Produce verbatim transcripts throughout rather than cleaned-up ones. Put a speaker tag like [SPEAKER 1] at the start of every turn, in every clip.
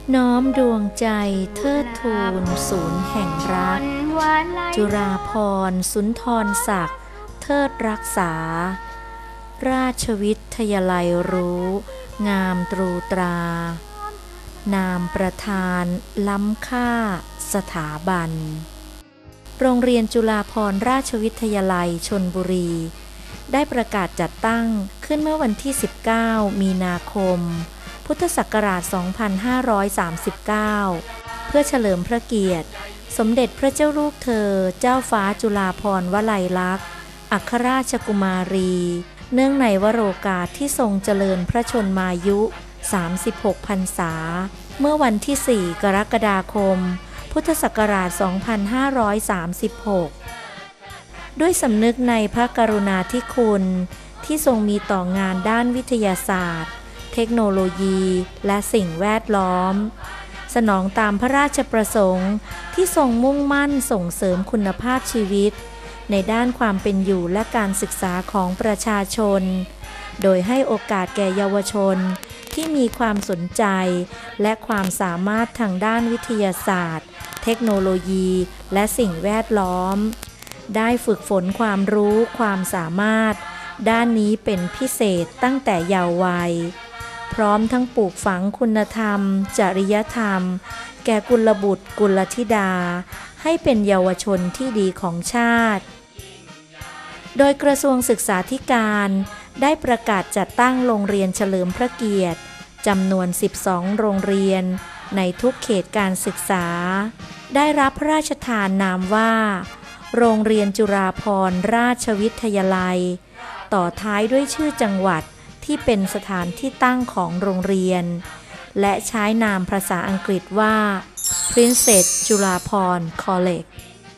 [SPEAKER 1] น้อมดวงใจเทิดทูนศูนย์แห่งรักจุฬาภรณ์สุนทรศักดิ์เทิดรักษาราชวิทยาลัยรู้งามตรูตรานามประธานล้ำค่าสถาบันโรงเรียนจุฬาภรณ์ราชวิทยาลัยชลบุรีได้ประกาศจัดตั้งขึ้นเมื่อวันที่สิบเก้ามีนาคมพุทธศักราช สองพันห้าร้อยสามสิบเก้า เพื่อเฉลิมพระเกียรติสมเด็จพระเจ้าลูกเธอเจ้าฟ้าจุฬาภรณ์วลัยลักษณ์อัครราชกุมารีเนื่องในวโรกาสที่ทรงเจริญพระชนมายุ สามสิบหก พรรษาเมื่อวันที่ สี่ กรกฎาคม พุทธศักราช สองพันห้าร้อยสามสิบหก ด้วยสำนึกในพระกรุณาธิคุณที่ทรงมีต่องานด้านวิทยาศาสตร์เทคโนโลยีและสิ่งแวดล้อมสนองตามพระราชประสงค์ที่ทรงมุ่งมั่นส่งเสริมคุณภาพชีวิตในด้านความเป็นอยู่และการศึกษาของประชาชนโดยให้โอกาสแก่เยาวชนที่มีความสนใจและความสามารถทางด้านวิทยาศาสตร์เทคโนโลยีและสิ่งแวดล้อมได้ฝึกฝนความรู้ความสามารถด้านนี้เป็นพิเศษตั้งแต่เยาว์วัยพร้อมทั้งปลูกฝังคุณธรรมจริยธรรมแก่กุลบุตรกุลธิดาให้เป็นเยาวชนที่ดีของชาติโดยกระทรวงศึกษาธิการได้ประกาศจัดตั้งโรงเรียนเฉลิมพระเกียรติจำนวนสิบสองโรงเรียนในทุกเขตการศึกษาได้รับพระราชทานนามว่าโรงเรียนจุฬาภรณ์ราชวิทยาลัยต่อท้ายด้วยชื่อจังหวัดที่เป็นสถานที่ตั้งของโรงเรียนและใช้นามภาษาอังกฤษว่า Princess จุฬาภรณ์ College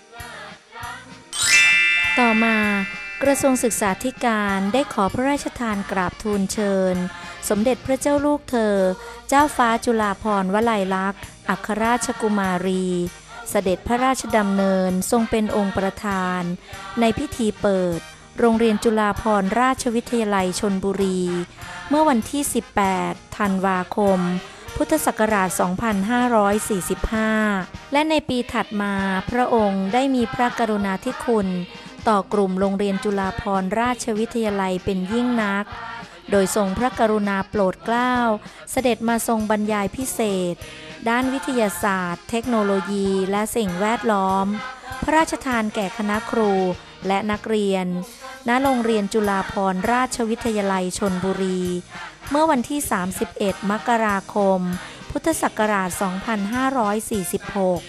[SPEAKER 1] ต่อมากระทรวงศึกษาธิการได้ขอพระราชทานกราบทูลเชิญสมเด็จพระเจ้าลูกเธอเจ้าฟ้าจุฬาภรณ์วลัยลักษณ์อัครราชกุมารีเสด็จพระราชดำเนินทรงเป็นองค์ประธานในพิธีเปิดโรงเรียนจุฬาภรณ์ราชวิทยาลัยชลบุรีเมื่อวันที่ สิบแปด ธันวาคม พุทธศักราช สองพันห้าร้อยสี่สิบห้า และในปีถัดมาพระองค์ได้มีพระกรุณาธิคุณต่อกลุ่มโรงเรียนจุฬาภรณ์ราชวิทยาลัยเป็นยิ่งนักโดยทรงพระกรุณาโปรดเกล้าเสด็จมาทรงบรรยายพิเศษด้านวิทยาศาสตร์เทคโนโลยีและสิ่งแวดล้อมพระราชทานแก่คณะครูและนักเรียนณโรงเรียนจุฬาภรณ์ราชวิทยาลัยชลบุรีเมื่อวันที่ สามสิบเอ็ด มกราคม พุทธศักราช สองพันห้าร้อยสี่สิบหก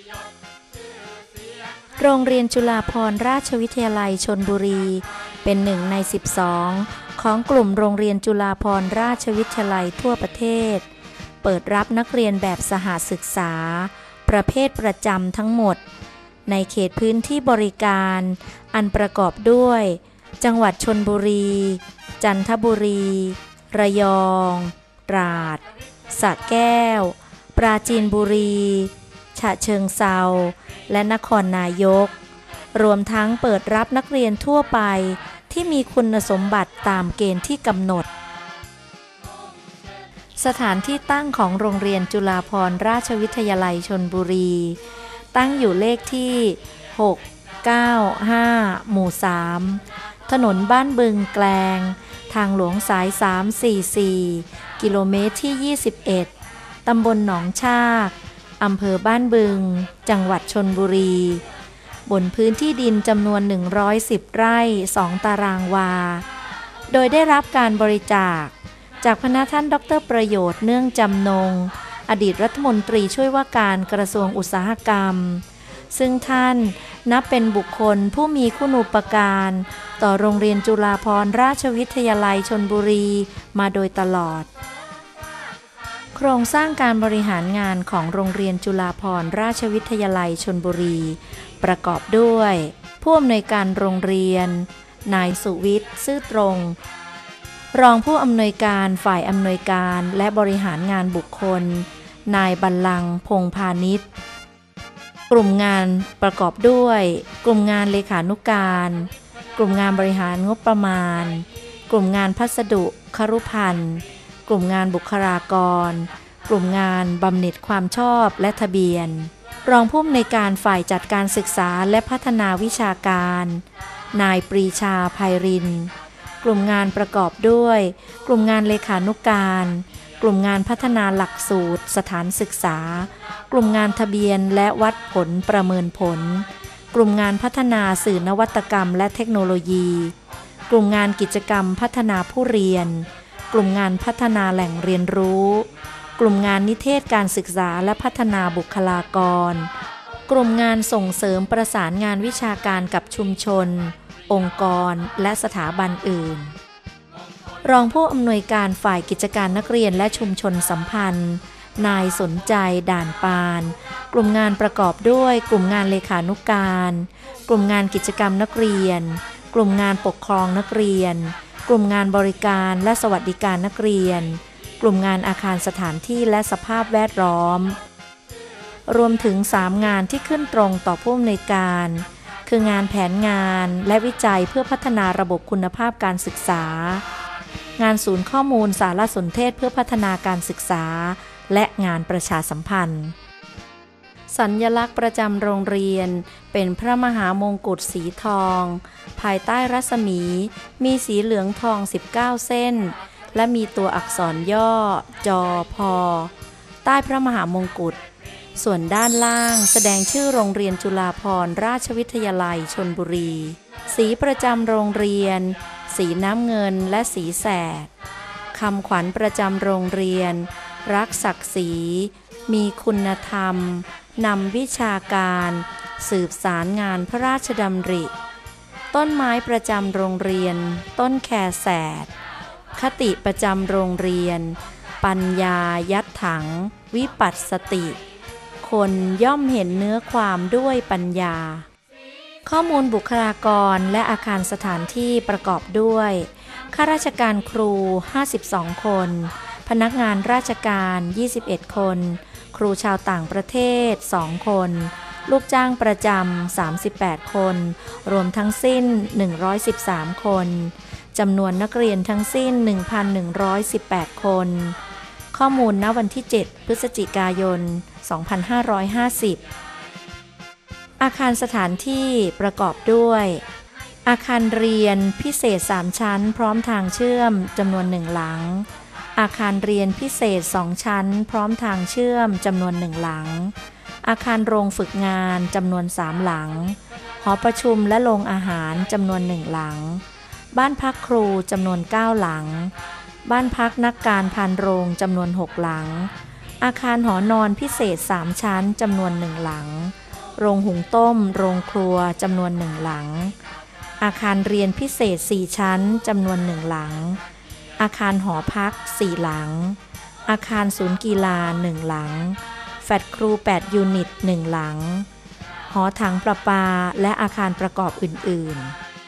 [SPEAKER 1] โรงเรียนจุฬาภรณ์ราชวิทยาลัยชลบุรีเป็นหนึ่งใน สิบสอง ของกลุ่มโรงเรียนจุฬาภรณ์ราชวิทยาลัยทั่วประเทศเปิดรับนักเรียนแบบสหศึกษาประเภทประจำทั้งหมดในเขตพื้นที่บริการอันประกอบด้วยจังหวัดชลบุรีจันทบุรีระยองตราดสระแก้วปราจีนบุรีฉะเชิงเทราและนครนายกรวมทั้งเปิดรับนักเรียนทั่วไปที่มีคุณสมบัติตามเกณฑ์ที่กำหนดสถานที่ตั้งของโรงเรียนจุฬาภรณ์ราชวิทยาลัยชลบุรีตั้งอยู่เลขที่ หก เก้า ห้า หมู่ สาม ถนนบ้านบึงแกลงทางหลวงสาย สามสี่สี่ กิโลเมตรที่ ยี่สิบเอ็ด ตำบลหนองชากอำเภอบ้านบึงจังหวัดชลบุรีบนพื้นที่ดินจำนวน หนึ่งร้อยสิบ ไร่ สอง ตารางวาโดยได้รับการบริจาคจากพระท่านดร.ประโยชน์เนื่องจำนงอดีตรัฐมนตรีช่วยว่าการกระทรวงอุตสาหกรรมซึ่งท่านนับเป็นบุคคลผู้มีคุณูปการต่อโรงเรียนจุฬาภรณ์ราชวิทยาลัยชลบุรีมาโดยตลอดโครงสร้างการบริหารงานของโรงเรียนจุฬาภรณ์ราชวิทยาลัยชลบุรีประกอบด้วยผู้อำนวยการโรงเรียนนายสุวิทย์ซื่อตรงรองผู้อำนวยการฝ่ายอำนวยการและบริหารงานบุคคลนายบัลลังก์พงษ์พานิชกลุ่มงานประกอบด้วยกลุ่มงานเลขานุการกลุ่มงานบริหารงบประมาณกลุ่มงานพัสดุครุภัณฑ์กลุ่มงานบุคลากรกลุ่มงานบำเหน็จความชอบและทะเบียนรองผู้อำนวยการฝ่ายจัดการศึกษาและพัฒนาวิชาการนายปรีชาไพรินทร์กลุ่มงานประกอบด้วยกลุ่มงานเลขานุการกลุ่มงานพัฒนาหลักสูตรสถานศึกษากลุ่มงานทะเบียนและวัดผลประเมินผลกลุ่มงานพัฒนาสื่อนวัตกรรมและเทคโนโลยีกลุ่มงานกิจกรรมพัฒนาผู้เรียนกลุ่มงานพัฒนาแหล่งเรียนรู้กลุ่มงานนิเทศการศึกษาและพัฒนาบุคลากรกลุ่มงานส่งเสริมประสานงานวิชาการกับชุมชนองค์กรและสถาบันอื่นรองผู้อำนวยการฝ่ายกิจการนักเรียนและชุมชนสัมพันธ์นายสนใจด่านปานกลุ่มงานประกอบด้วยกลุ่มงานเลขานุการกลุ่มงานกิจกรรมนักเรียนกลุ่มงานปกครองนักเรียนกลุ่มงานบริการและสวัสดิการนักเรียนกลุ่มงานอาคารสถานที่และสภาพแวดล้อมรวมถึงสามงานที่ขึ้นตรงต่อผู้อำนวยการคืองานแผนงานและวิจัยเพื่อพัฒนาระบบคุณภาพการศึกษางานศูนย์ข้อมูลสารสนเทศเพื่อพัฒนาการศึกษาและงานประชาสัมพันธ์สัญลักษณ์ประจำโรงเรียนเป็นพระมหามงกุฎสีทองภายใต้รัศมีมีสีเหลืองทองสิบเก้าเส้นและมีตัวอักษรย่อจอพอใต้พระมหามงกุฎส่วนด้านล่างแสดงชื่อโรงเรียนจุฬาภรณราชวิทยาลัยชลบุรีสีประจำโรงเรียนสีน้ำเงินและสีแสดคำขวัญประจำโรงเรียนรักศักดิ์ศรีมีคุณธรรมนำวิชาการสืบสารงานพระราชดำริต้นไม้ประจำโรงเรียนต้นแคแสดคติประจำโรงเรียนปัญญายัดถังวิปัสสติคนย่อมเห็นเนื้อความด้วยปัญญาข้อมูลบุคลากรและอาคารสถานที่ประกอบด้วยข้าราชการครูห้าสิบสองคนพนักงานราชการยี่สิบเอ็ดคนครูชาวต่างประเทศสองคนลูกจ้างประจำสามสิบแปดคนรวมทั้งสิ้นหนึ่งร้อยสิบสามคนจำนวนนักเรียนทั้งสิ้น หนึ่งพันหนึ่งร้อยสิบแปด คนข้อมูลณวันที่เจ็ดพฤศจิกายนสองพันห้าร้อยห้าสิบอาคารสถานที่ประกอบด้วยอาคารเรียนพิเศษสามชั้นพร้อมทางเชื่อมจำนวนหนึ่งหลังอาคารเรียนพิเศษสองชั้นพร้อมทางเชื่อมจำนวนหนึ่งหลังอาคารโรงฝึกงานจำนวนสามหลังหอประชุมและโรงอาหารจำนวนหนึ่งหลังบ้านพักครูจำนวนเก้าหลังบ้านพักนักการพานโรงจำนวนหกหลังอาคารหอนอนพิเศษสามชั้นจำนวนหนึ่งหลังโรงหุงต้มโรงครัวจำนวนหนึ่งหลังอาคารเรียนพิเศษสี่ชั้นจำนวนหนึ่งหลังอาคารหอพักสี่หลังอาคารศูนย์กีฬาหนึ่งหลังแฟลตครูแปดยูนิตหนึ่งหลังหอถังประปาและอาคารประกอบอื่น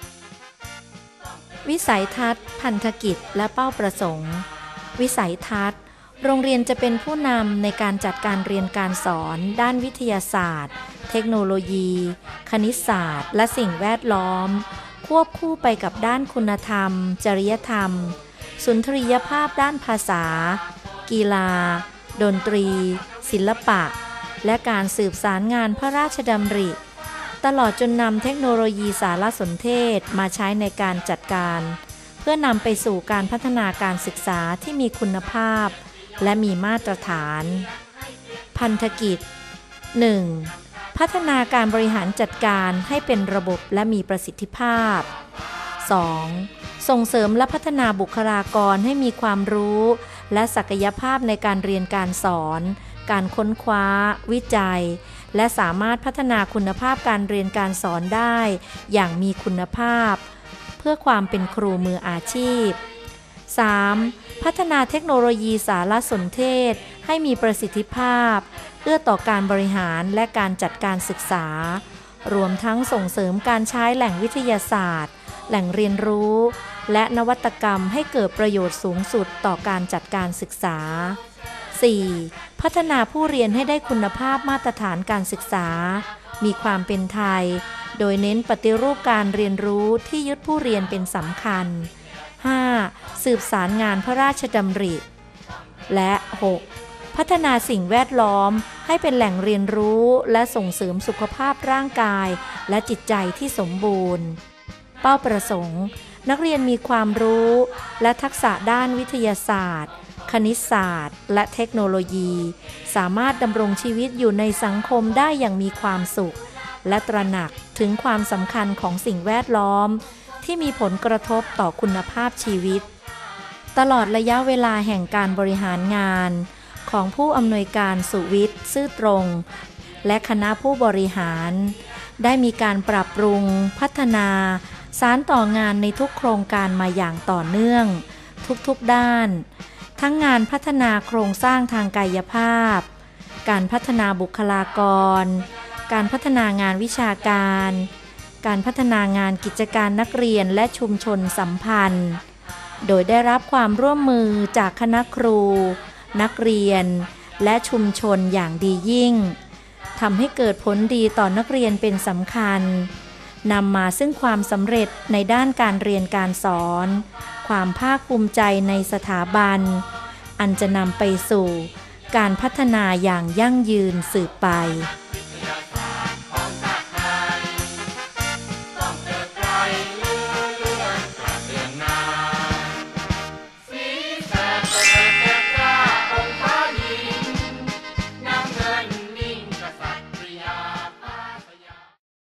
[SPEAKER 1] ๆวิสัยทัศน์พันธกิจและเป้าประสงค์วิสัยทัศน์โรงเรียนจะเป็นผู้นำในการจัดการเรียนการสอนด้านวิทยาศาสตร์เทคโนโลยีคณิตศาสตร์และสิ่งแวดล้อมควบคู่ไปกับด้านคุณธรรมจริยธรรมสุนทรียภาพด้านภาษากีฬาดนตรีศิลปะและการสืบสารงานพระราชดำริตลอดจนนำเทคโนโลยีสารสนเทศมาใช้ในการจัดการเพื่อนำไปสู่การพัฒนาการศึกษาที่มีคุณภาพและมีมาตรฐานพันธกิจ หนึ่ง. พัฒนาการบริหารจัดการให้เป็นระบบและมีประสิทธิภาพ สอง. ส่งเสริมและพัฒนาบุคลากรให้มีความรู้และศักยภาพในการเรียนการสอนการค้นคว้าวิจัยและสามารถพัฒนาคุณภาพการเรียนการสอนได้อย่างมีคุณภาพเพื่อความเป็นครูมืออาชีพ สาม. พัฒนาเทคโนโลยีสารสนเทศให้มีประสิทธิภาพเอื้อต่อการบริหารและการจัดการศึกษารวมทั้งส่งเสริมการใช้แหล่งวิทยาศาสตร์แหล่งเรียนรู้และนวัตกรรมให้เกิดประโยชน์สูงสุดต่อการจัดการศึกษา สี่. พัฒนาผู้เรียนให้ได้คุณภาพมาตรฐานการศึกษามีความเป็นไทยโดยเน้นปฏิรูปการเรียนรู้ที่ยึดผู้เรียนเป็นสำคัญ ห้า. สืบสารงานพระราชดำริและ หก. พัฒนาสิ่งแวดล้อมให้เป็นแหล่งเรียนรู้และส่งเสริมสุขภาพร่างกายและจิตใจที่สมบูรณ์เป้าประสงค์นักเรียนมีความรู้และทักษะด้านวิทยาศาสตร์คณิตศาสตร์และเทคโนโลยีสามารถดำรงชีวิตอยู่ในสังคมได้อย่างมีความสุขและตระหนักถึงความสำคัญของสิ่งแวดล้อมที่มีผลกระทบต่อคุณภาพชีวิตตลอดระยะเวลาแห่งการบริหารงานของผู้อำนวยการสุวิทย์ซื่อตรงและคณะผู้บริหารได้มีการปรับปรุงพัฒนาสานต่องานในทุกโครงการมาอย่างต่อเนื่องทุกๆด้านทั้งงานพัฒนาโครงสร้างทางกายภาพการพัฒนาบุคลากรการพัฒนางานวิชาการการพัฒนางานกิจการนักเรียนและชุมชนสัมพันธ์โดยได้รับความร่วมมือจากคณะครูนักเรียนและชุมชนอย่างดียิ่งทำให้เกิดผลดีต่อนักเรียนเป็นสำคัญนำมาซึ่งความสำเร็จในด้านการเรียนการสอนความภาคภูมิใจในสถาบันอันจะนำไปสู่การพัฒนาอย่างยั่งยืนสืบไป